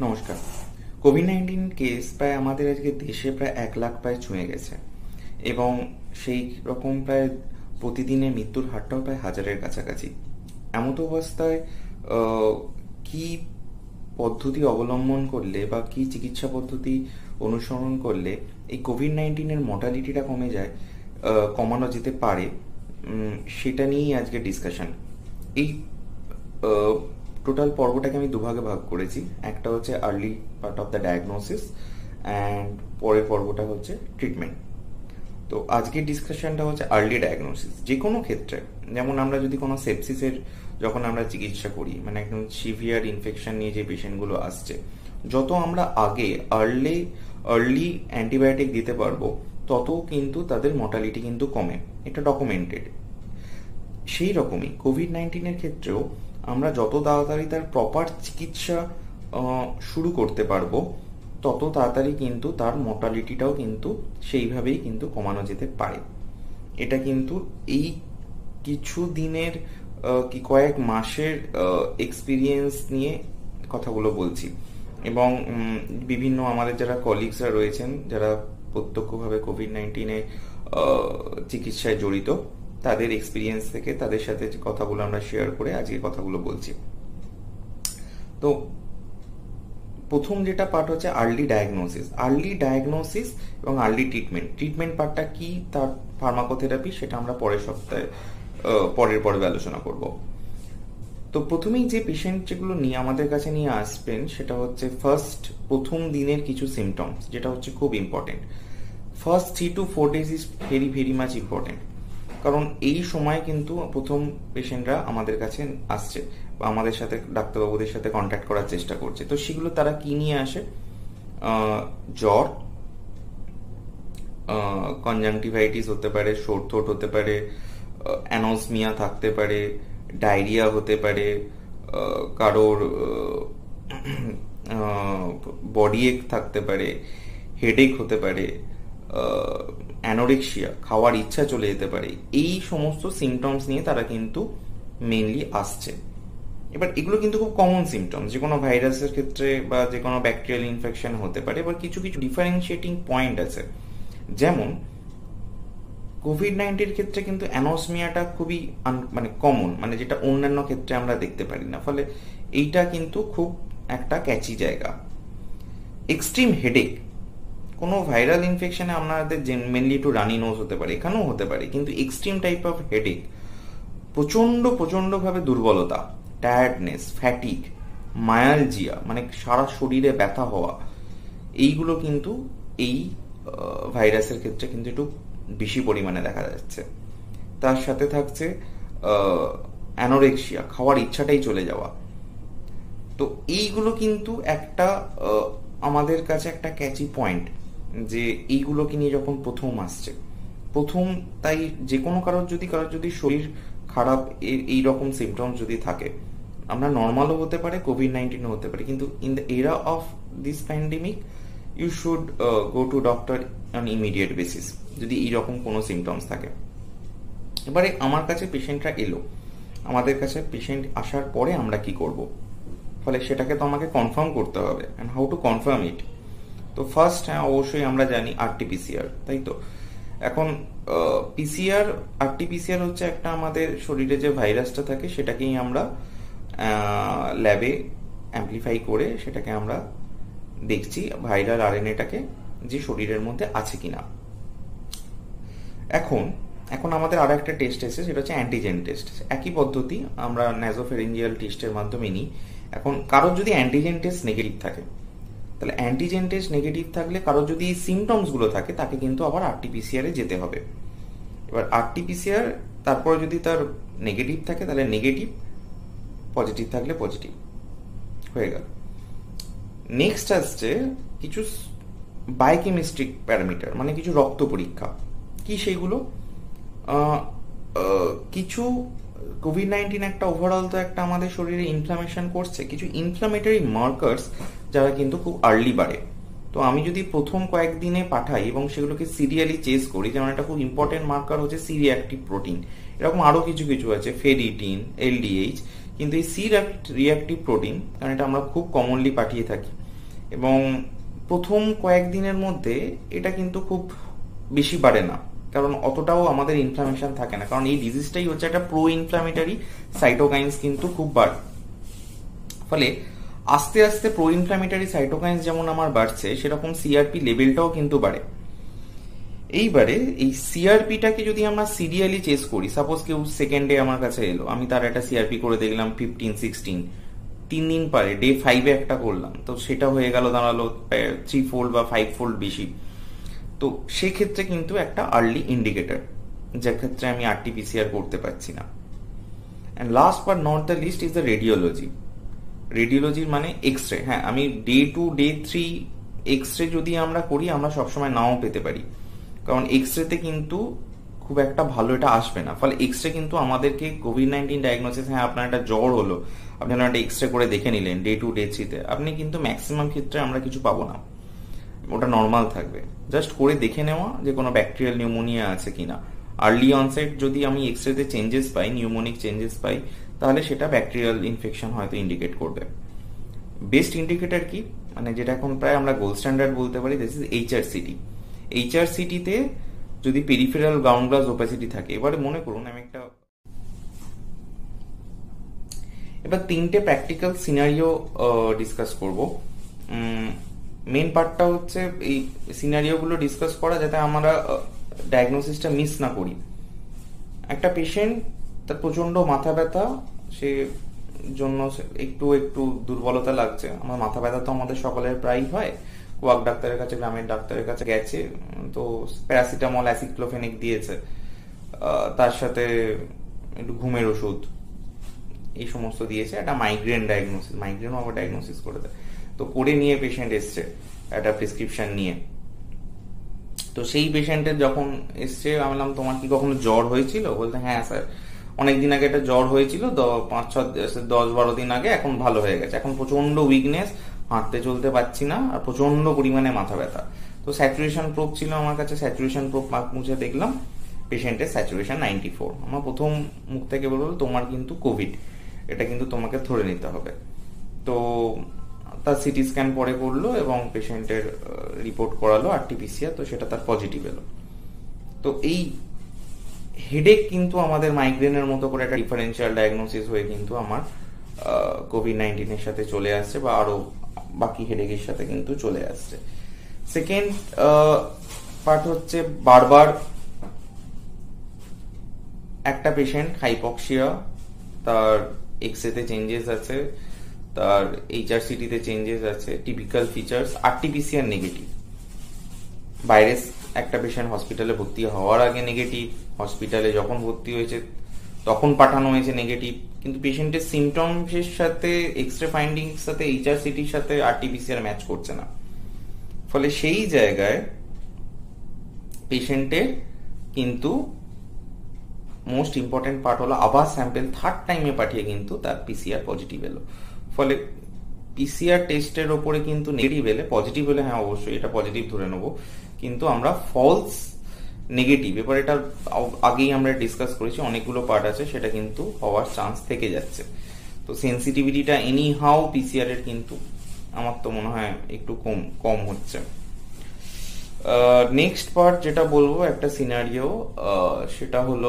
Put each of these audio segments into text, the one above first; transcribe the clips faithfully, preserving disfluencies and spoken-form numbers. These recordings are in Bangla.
নমস্কার। কোভিড নাইন্টিন কেস প্রায় আমাদের আজকে দেশে প্রায় এক লাখ প্রায় ছুঁয়ে গেছে এবং সেই রকম প্রায় প্রতিদিনের মৃত্যুর হারটাও প্রায় হাজারের কাছাকাছি। এমত অবস্থায় কি পদ্ধতি অবলম্বন করলে বা কি চিকিৎসা পদ্ধতি অনুসরণ করলে এই কোভিড নাইন্টিনের মর্টালিটিটা কমে যায়, কমানো যেতে পারে, সেটা নিয়েই আজকে ডিসকাশন। এই টোটাল পর্বটাকে আমি দুভাগে ভাগ করেছি। একটা হচ্ছে early part of the diagnosis and পরের পর্বটা হচ্ছে ট্রিটমেন্ট। তো আজকের ডিসকাশনটা হচ্ছে আর্লি ডায়াগনোসিস। যে কোনো ক্ষেত্রে, যেমন আমরা যদি কোনো সেপসিসের যখন আমরা চিকিৎসা করি, মানে একদম সিভিয়ার ইনফেকশন নিয়ে যে পেশেন্টগুলো আসছে, যত আমরা আগে আর্লি আর্লি অ্যান্টিবায়োটিক দিতে পারবো তত কিন্তু তাদের মর্টালিটি কিন্তু কমে, এটা ডকুমেন্টেড। সেই রকমই কোভিড নাইন্টিনের ক্ষেত্রেও আমরা যত তাড়াতাড়ি তার প্রপার চিকিৎসা শুরু করতে পারবো তত তাড়াতাড়ি কিন্তু তার মর্টালিটিটাও কিন্তু সেইভাবেই কিন্তু কমানো যেতে পারে। এটা কিন্তু এই কিছু দিনের কি কয়েক মাসের এক্সপিরিয়েন্স নিয়ে কথাগুলো বলছি এবং বিভিন্ন আমাদের যারা কলিগসরা রয়েছেন যারা প্রত্যক্ষভাবে কোভিড নাইন্টিনে চিকিৎসায় জড়িত, তাদের এক্সপিরিয়েন্স থেকে তাদের সাথে কথাগুলো আমরা শেয়ার করে আজকে কথাগুলো বলছি। তো প্রথম যেটা পার্ট হচ্ছে আর্লি ডায়াগনোসিস। আর্লি ডায়াগনোসিস এবং আর্লি ট্রিটমেন্ট। ট্রিটমেন্ট পার্টটা কি, তার ফার্মাকোথেরাপি, সেটা আমরা পরের সপ্তাহে পরের পর্বে আলোচনা করব। তো প্রথমেই যে পেশেন্ট যেগুলো নিয়ে আমাদের কাছে নিয়ে আসবেন সেটা হচ্ছে ফার্স্ট প্রথম দিনের কিছু সিমটমস, যেটা হচ্ছে খুব important. First three two four days is very very much important, কারণ এই সময় কিন্তু প্রথম পেশেন্টরা আমাদের কাছে আসছে বা আমাদের সাথে ডাক্তারবাবুদের সাথে কন্ট্যাক্ট করার চেষ্টা করছে। তো সেগুলো তারা কি নিয়ে আসে? জ্বর, কনজাংটিভাইটিস হতে পারে, সর থ্রোট হতে পারে, অ্যানোসমিয়া থাকতে পারে, ডায়রিয়া হতে পারে, কারোর বডি এক থাকতে পারে, হেডেক হতে পারে, অ্যানোরেক্সিয়া, খাওয়ার ইচ্ছা চলে যেতে পারে। এই সমস্ত সিমটমস নিয়ে তারা কিন্তু মেইনলি আসছে। এবার এগুলো কিন্তু খুব কমন সিমটমস, যে কোনো ভাইরাসের ক্ষেত্রে বা যে কোনো ব্যাকটেরিয়াল ইনফেকশন হতে পারে। এবার কিছু কিছু ডিফারেন্সিয়েটিং পয়েন্ট আছে, যেমন কোভিড নাইন্টিনের ক্ষেত্রে কিন্তু অ্যানোসমিয়াটা খুবই মানে কমন, মানে যেটা অন্যান্য ক্ষেত্রে আমরা দেখতে পারি না, ফলে এইটা কিন্তু খুব একটা ক্যাচি জায়গা। এক্সট্রিম হেডেক, কোনো ভাইরাল ইনফেকশনে আপনাদের মেনলি একটু রানি নোজ হতে পারে, এখানেও হতে পারে, কিন্তু এক্সট্রিম টাইপ অফ হেডেক, প্রচন্ড প্রচন্ডভাবে দুর্বলতা, টায়ার্ডনেস, ফ্যাটিক, মায়ালজিয়া, মানে সারা শরীরে ব্যথা হওয়া, এইগুলো কিন্তু এই ভাইরাসের ক্ষেত্রে কিন্তু একটু বেশি পরিমাণে দেখা যাচ্ছে। তার সাথে থাকছে অ্যানোরেক্সিয়া, খাওয়ার ইচ্ছাটাই চলে যাওয়া। তো এইগুলো কিন্তু একটা আমাদের কাছে একটা ক্যাচি পয়েন্ট, যে এইগুলোকে নিয়ে যখন প্রথম আসছে প্রথম, তাই যে কোনো কারোর যদি কারোর যদি শরীর খারাপ এই রকম সিমটমস যদি থাকে, আমরা নর্মালও হতে পারে, কোভিড নাইন্টিনও হতে পারে, কিন্তু in the era of this pandemic you should go to doctor on immediate basis যদি এইরকম কোনো সিমটমস থাকে। এবারে আমার কাছে পেশেন্টরা এলো, আমাদের কাছে পেশেন্ট আসার পরে আমরা কি করব, ফলে সেটাকে তো আমাকে কনফার্ম করতে হবে। And how to confirm it? তো ফার্স্ট, হ্যাঁ অবশ্যই আমরা জানি আরটিপিসিআর, তাই তো। এখন পিসিআর, আরটিপিসিআর হচ্ছে একটা আমাদের শরীরে যে ভাইরাসটা থাকে সেটাকেই আমরা ল্যাবে অ্যাম্পলিফাই করে সেটাকে আমরা দেখছি ভাইরাল আরএনএটাকে যে শরীরের মধ্যে আছে কিনা। এখন এখন আমাদের আরো একটা টেস্ট এসেছে, সেটা হচ্ছে অ্যান্টিজেন টেস্ট। একই পদ্ধতি আমরা ন্যাজোফেরিঞ্জিয়াল টেস্টের মাধ্যমে নিই। এখন কারোর যদি অ্যান্টিজেন টেস্ট নেগেটিভ থাকে, তাহলে অ্যান্টিজেন টেস্ট নেগেটিভ থাকলে কারোর যদি এই সিমটমস গুলো থাকে তাকে কিন্তু আবার আরটিপিসিআর এ যেতে হবে। এবার আরটিপিসিআর তারপরে যদি তার নেগেটিভ থাকে তাহলে নেগেটিভ, পজিটিভ থাকলে পজিটিভ, হয়ে গেল। নেক্সট আসছে কিছু বায়োকেমিস্ট্রিক প্যারামিটার, মানে কিছু রক্ত পরীক্ষা। কি সেইগুলো? কিছু কোভিড নাইন্টিন একটা ওভারঅল তো একটা আমাদের শরীরে ইনফ্লামেশন করছে, কিছু ইনফ্লামেটরি মার্কার্স যারা কিন্তু খুব আর্লি বাড়ে। তো আমি যদি প্রথম কয়েকদিনে পাঠাই এবং সেগুলোকে সিরিয়ালি চেস করি, যেমন একটা খুব ইম্পর্টেন্ট মার্কার হচ্ছে সি রিঅ্যাক্টিভ প্রোটিন, এরকম আরো কিছু কিছু আছে, ফেরিটিন, এলডিএইচ, কিন্তু এই সি রিঅ্যাক্টিভ প্রোটিন, কারণ এটা আমরা খুব কমনলি পাঠিয়ে থাকি, এবং প্রথম কয়েকদিনের মধ্যে এটা কিন্তু খুব বেশি বাড়ে না, কারণ অতটাও আমাদের ইনফ্লামেশন থাকে না, কারণ এই ডিজিজটাই হচ্ছে একটা প্রো ইনফ্লামেটারি সাইটোকাইন্স কিন্তু খুব বাড়ে। ফলে আস্তে আস্তে প্রো ইনফ্লামেটারি সাইটোকাইন্স যেমন আমার বাড়ছে, সেরকম সিআরপি লেভেলটাও কিন্তু বাড়ে। এইবারে এই সিআরপিটাকে যদি আমরা সিরিয়ালি চেস করি, সাপোজ কেউ সেকেন্ডে আমার কাছে এলো, আমি তার একটা সিআরপি করে দেখলাম ফিফটিন সিক্সটিন, তিন দিন পরে ডে ফাইভে একটা করলাম, তো সেটা হয়ে গেল দাঁড়ালো থ্রি ফোল্ড বা ফাইভ ফোল্ড বেশি। তো সেক্ষেত্রে কিন্তু একটা আর্লি ইন্ডিকেটর, যার ক্ষেত্রে আমি আরটিপিসিআর করতে পারছি না। And last but not the least is the radiology. রেডিওলজির মানে এক্স রে। হ্যাঁ, আমি day two day three X ray যদি আমরা করি, আমরা সবসময় নাও পেতে পারি, কারণ এক্স রেতে কিন্তু খুব একটা ভালো এটা আসবে না। ফলে এক্স রে কিন্তু আমাদেরকে কোভিড নাইন্টিন ডায়াগনোসিস, হ্যাঁ আপনার একটা জ্বর হলো, আপনি একটা এক্স রে করে দেখে নিলেন ডে টু ডে থ্রিতে, আপনি কিন্তু ম্যাক্সিমাম ক্ষেত্রে আমরা কিছু পাবো না, ওটা নর্মাল থাকবে। জাস্ট করে দেখে নেওয়া যে কোনো ব্যাকটেরিয়াল নিউমোনিয়া আছে কিনা। আর্লি অনসেট যদি আমি এক্স রেতে চেঞ্জেস পাই, নিউমোনিক চেঞ্জেস পাই, তাহলে সেটা ব্যাকটেরিয়াল ইনফেকশন হয়তো ইন্ডিকেট করবে। বেস্ট ইন্ডিকেটর কি, মানে যেটা এখন প্রায় আমরা গোল্ড স্ট্যান্ডার্ড বলতে পারি, দিস ইজ এইচআরসিটি। এইচআরসিটিতে যদি পেরিফেরাল গ্রাউন্ড গ্লাস ওপাসিটি থাকে, এবারে মনে করুন আমি একটা, এবার তিনটে প্র্যাকটিক্যাল সিনারিও ডিসকাস করব। মেন পার্টটা হচ্ছে এই সিনারিওগুলো ডিসকাস করা, যাতে আমরা ডায়াগনোসিসটা মিস না করি। একটা পেশেন্ট, তার প্রচন্ড মাথা ব্যথা, সে জন্য একটু একটু দুর্বলতা লাগছে। আমার মাথা ব্যথা তো আমাদের সকলের প্রায়ই হয়, কোয়াক ডাক্তারের কাছে, গ্রামের ডাক্তারের কাছে গেছে, তো প্যারাসিটামল অ্যাসিক্লোফেনিক দিয়েছে, তার সাথে একটু ঘুমের ওষুধ, এই সমস্ত দিয়েছে। একটা মাইগ্রেন ডায়াগনোসিস, মাইগ্রেনও আবার ডায়াগনোসিস করে দেয়। তো করে নিয়ে পেশেন্ট এসছে একটা প্রেসক্রিপশন নিয়ে। তো সেই পেশেন্টের যখন এসছে, আমি বললাম তোমার কি কখনো জ্বর হয়েছিল? বলতে হ্যাঁ স্যার, অনেকদিন আগে একটা জ্বর হয়েছিল, পাঁচ ছ দশ বারো দিন আগে, এখন ভালো হয়ে গেছে। এখন প্রচন্ড উইকনেস, হাঁটতে চলতে পারছি না, আর প্রচন্ড পরিমাণে মাথা ব্যথা। তো স্যাচুরেশন প্রোব ছিল আমার কাছে, স্যাচুরেশন প্রোব মার্ক মুছে দেখলাম পেশেন্টের স্যাচুরেশন নাইনটি ফোর। আমার প্রথম মুখ থেকে বলবো তোমার কিন্তু কোভিড, এটা কিন্তু তোমাকে ধরে নিতে হবে। তো তার সিটি স্ক্যান পরে করলো এবং পেশেন্টের রিপোর্ট করালো আরটিপিসিআর, তো সেটা তার পজিটিভ এলো। তো এই হেডেক কিন্তু আমাদের মাইগ্রেনের মতো করে একটা ডিফারেন্সিয়াল ডায়াগনোসিস হয়ে কিন্তু আমার কোভিড নাইন্টিনের সাথে চলে আসছে, বা আরো বাকি হেডেকের সাথে কিন্তু চলে আসছে। সেকেন্ড পার্ট হচ্ছে বারবার একটা পেশেন্ট হাইপক্সিয়া, তার এক্সরেতে চেঞ্জেস আছে, তার এইচআরসিটিতে চেঞ্জেস আছে, typical features, RTPCR negative. Virus একটা পেশেন্ট হসপিটালে ভর্তি হওয়ার আগে নেগেটিভ, হসপিটালে যখন ভর্তি হয়েছে তখন পাঠানো হয়েছে নেগেটিভ, কিন্তু পেশেন্টের সিমটমসের সাথে এক্স রে ফাইন্ডিংস সাথে এইচআরসিটির সাথে আরটিপিসিআর ম্যাচ করছে না। ফলে সেই জায়গায় পেশেন্টের কিন্তু মোস্ট ইম্পর্টেন্ট পার্ট হলো আবার স্যাম্পেল থার্ড টাইমে পাঠিয়ে কিন্তু তার পিসিআর পজিটিভ এলো। ফলে পিসিআর টেস্টের ওপরে কিন্তু নেগেটিভ এলে, পজিটিভ হলে হ্যাঁ অবশ্যই এটা পজিটিভ ধরে নেবো, কিন্তু আমরা ফলস নেগেটিভ, এবার এটা আগেই আমরা ডিসকাস করেছি, অনেকগুলো পার্ট আছে, সেটা কিন্তু হওয়ার চান্স থেকে যাচ্ছে। তো সেন্সিটিভিটিটা এনি হাউ পিসিআর এর কিন্তু আমার তো মনে হয় একটু কম কম হচ্ছে। নেক্সট পার্ট যেটা বলবো একটা সিনারিও, সেটা হলো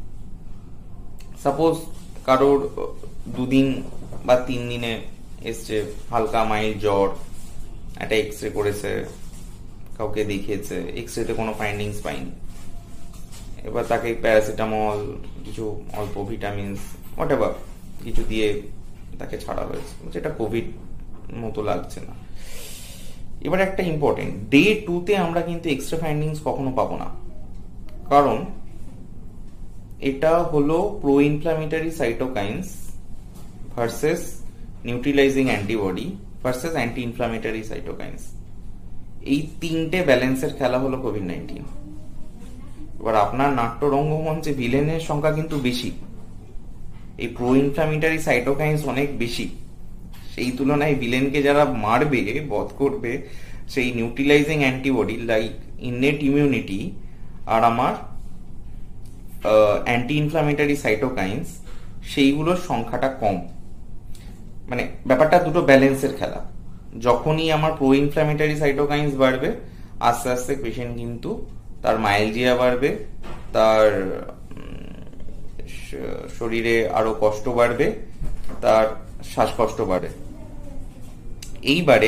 সাপোজ কারোর দুদিন বা তিন দিনে এসছে হালকা মাইল্ড জ্বর, একটা এক্স রে করেছে, কাউকে দেখিয়েছে, এক্স রেতে কোনো ফাইন্ডিংস পাইনি, এবার তাকে প্যারাসিটামল, কিছু অল্প ভিটামিনস, হোয়াটএভার কিছু দিয়ে তাকে ছাড়া হয়েছে, যেটা কোভিড মতো লাগছে না। এবার একটা ইম্পর্টেন্ট, ডে টুতে আমরা কিন্তু এক্সট্রা ফাইন্ডিংস কখনো পাবো না, কারণ এটা হলো pro inflammatory cytokines versus neutralizing antibody versus anti inflammatory cytokines. এই তিনটে ব্যালেন্সের খেলা হলো কোভিড নাইন্টিন। এবার আপনার নাট্য রঙ্গমঞ্চে ভিলেনের সংখ্যা কিন্তু বেশি, এই প্রো ইনফ্ল্যামেটরি সাইটোকাইন্স অনেক বেশি, সেই তুলনায় ভিলেনকে যারা মারবে, বধ করবে, সেই neutralizing antibody like innate immunity আর আমার অ্যান্টি ইনফ্ল্যামেটরি সাইটোকাইন্স, সেইগুলোর সংখ্যাটা কম। মানে ব্যাপারটা দুটো ব্যালেন্সের খেলা। যখনই আমার প্রো ইনফ্ল্যামেটারি সাইটোকাইন্স বাড়বে, আস্তে আস্তে পেশেন্ট কিন্তু তার মাইলজিয়া বাড়বে, তার শরীরে আরো কষ্ট বাড়বে, তার শ্বাসকষ্ট বাড়ে। এইবারে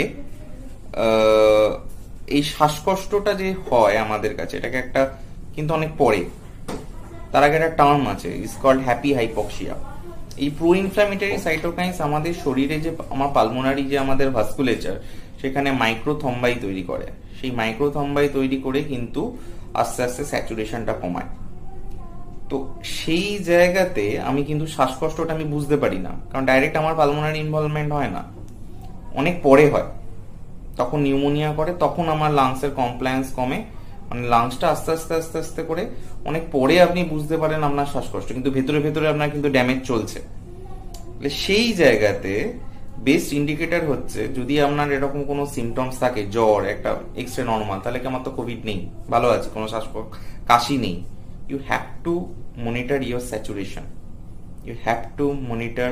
এই শ্বাসকষ্টটা যে হয় আমাদের কাছে, এটাকে একটা কিন্তু অনেক পরে, তার আগে একটা টার্ম আছে, ইজ কল্ড হ্যাপি হাইপক্সিয়া। এই প্রো ইনফ্ল্যামেটরি সাইটোকাইন্স আমাদের শরীরে যে আমার পালমোনারি যে আমাদের ভাস্কুলেচার, সেখানে মাইক্রোথম্বাই তৈরি করে। সেই মাইক্রোথম্বাই তৈরি করে কিন্তু আস্তে আস্তে স্যাচুরেশনটা কমায়। তো সেই জায়গাতে আমি কিন্তু শ্বাসকষ্টটা আমি বুঝতে পারি না, কারণ ডাইরেক্ট আমার পালমোনারি ইনভলভমেন্ট হয় না, অনেক পরে হয়। তখন নিউমোনিয়া করে, তখন আমার লাংসের কমপ্লায়েন্স কমে, মানে লাংসটা আস্তে আস্তে আস্তে আস্তে করে অনেক পরে আপনি বুঝতে পারেন আপনার শ্বাসকষ্ট, কিন্তু ভেতরে ভেতরে আপনার কিন্তু ড্যামেজ চলছে। সেই জায়গাতে বেস্ট ইন্ডিকেটর হচ্ছে, যদি আপনার এরকম কোনো সিমটমস থাকে, জ্বর, একটা এক্স রে নর্মাল, তাহলে কি আমার তো কোভিড নেই, ভালো আছে, কোনো শ্বাসকষ্ট কাশি নেই। You have to monitor your saturation, you have to monitor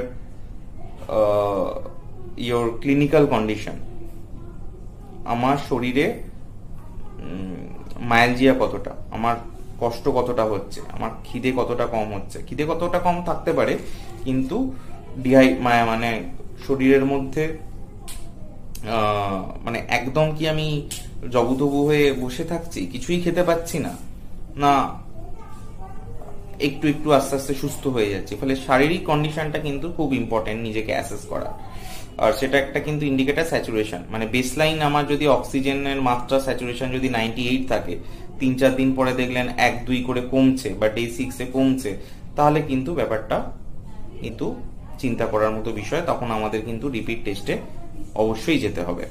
your clinical condition. আমার শরীরে মাইলজিয়া কতটা, আমার কষ্ট কতটা হচ্ছে, আমার খিদে কতটা কম হচ্ছে। খিদে কতটা কম থাকতে পারে, কিন্তু ডিহাই মানে শরীরের মধ্যে মানে একদম কি আমি জবুতবু হয়ে বসে থাকছি, কিছুই খেতে পাচ্ছি না, না একটু একটু আস্তে আস্তে সুস্থ হয়ে যাচ্ছে। ফলে শারীরিক কন্ডিশনটা কিন্তু খুব ইম্পর্টেন্ট নিজেকে অ্যাসেস করা। আর সেটা একটা কিন্তু ইন্ডিকেটার স্যাচুরেশন, মানে বেসলাইন আমার যদি অক্সিজেনের মাত্রা স্যাচুরেশন যদি নাইনটি এইট থাকে, তিন চার দিন পরে দেখলেন এক দুই করে কমছে বা ডে সিক্সে কমছে, তাহলে কিন্তু ব্যাপারটা কিন্তু চিন্তা করার মতো বিষয়। তখন আমাদের কিন্তু রিপিট টেস্টে অবশ্যই যেতে হবে।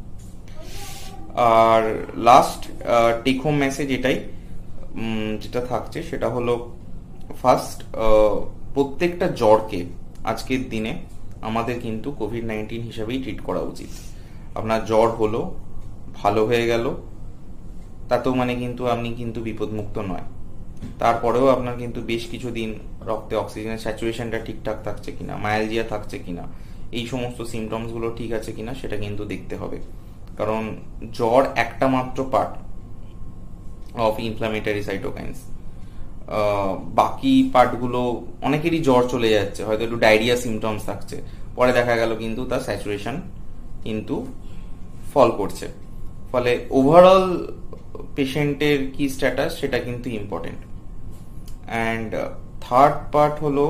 আর লাস্ট টেক হোম মেসেজ এটাই যেটা থাকছে, সেটা হলো ফার্স্ট, প্রত্যেকটা জ্বরকে আজকের দিনে আমাদের কিন্তু কোভিড নাইন্টিন হিসাবেই ট্রিট করা উচিত। আপনার জ্বর হলো, ভালো হয়ে গেল, তাতেও মানে কিন্তু আপনি কিন্তু বিপদমুক্ত নয়। তারপরেও আপনার কিন্তু বেশ কিছু দিন রক্তে অক্সিজেনের স্যাচুরেশনটা ঠিকঠাক থাকছে কিনা, মায়ালজিয়া থাকছে কিনা, এই সমস্ত সিমটমসগুলো ঠিক আছে কিনা সেটা কিন্তু দেখতে হবে। কারণ জ্বর একটা মাত্র পার্ট অফ ইনফ্ল্যামেটরি সাইটোকাইন্স। বাকি পার্টগুলো, অনেকেরই জ্বর চলে যাচ্ছে, হয়তো একটু ডায়রিয়া সিমটমস থাকছে, পরে দেখা গেল কিন্তু তার স্যাচুরেশন কিন্তু ফল করছে। ফলে ওভারঅল পেশেন্টের কি স্ট্যাটাস সেটা কিন্তু ইম্পর্টেন্ট। অ্যান্ড থার্ড পার্ট হলো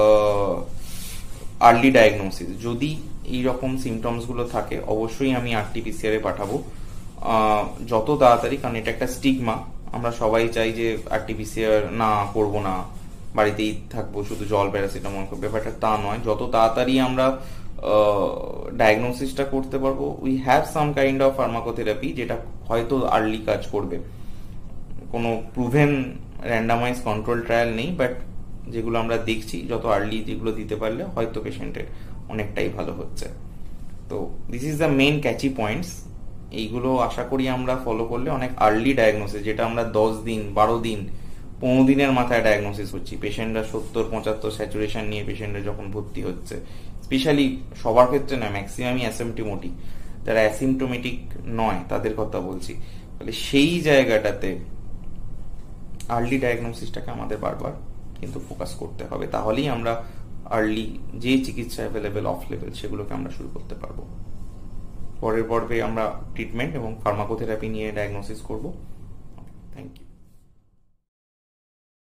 আর্লি ডায়াগনোসিস। যদি এইরকম সিমটমসগুলো থাকে, অবশ্যই আমি আরটিপিসিআর এ পাঠাবো যত তাড়াতাড়ি, কারণ এটা একটা স্টিগমা। আমরা সবাই চাই যে আরটিপিসিআর না করব না, বাড়িতেই থাকবো, শুধু জল প্যারাসিটামল, ব্যাপারটা তা নয়। যত তাড়াতাড়ি আমরা ডায়াগনোসিসটা করতে পারবো, we have some kind of pharmacotherapy যেটা হয়তো আর্লি কাজ করবে। কোনো প্রুভেন র্যান্ডামাইজ কন্ট্রোল ট্রায়াল নেই, বাট যেগুলো আমরা দেখছি, যত আর্লি যেগুলো দিতে পারলে হয়তো পেশেন্টের অনেকটাই ভালো হচ্ছে। তো this is the main catchy points. এইগুলো আশা করি আমরা ফলো করলে অনেক আর্লি ডায়াগনোসিস, যেটা আমরা দশ দিন, বারো দিন, পনেরো দিনের মাথায় ডায়াগনোসিস হচ্ছি, পেশেন্টরা সত্তর পঁচাত্তর স্যাচুরেশন নিয়ে পেশেন্টরা যখন ভর্তি হচ্ছে, স্পেশালি সবার ক্ষেত্রে না, ম্যাক্সিমামই অ্যাসিমটোমেটিক, যারা অ্যাসিমটোমেটিক নয় তাদের কথা বলছি। তাহলে সেই জায়গাটাতে আর্লি ডায়াগনোসিসটাকে আমাদের বারবার কিন্তু ফোকাস করতে হবে, তাহলেই আমরা আর্লি যে চিকিৎসা অ্যাভেলেবেল অফ লেভেল সেগুলোকে আমরা শুরু করতে পারবো। পরের পর্বে আমরা ট্রিটমেন্ট এবং ফার্মাকোথেরাপি নিয়ে ডায়াগনোসিস করব। Thank you.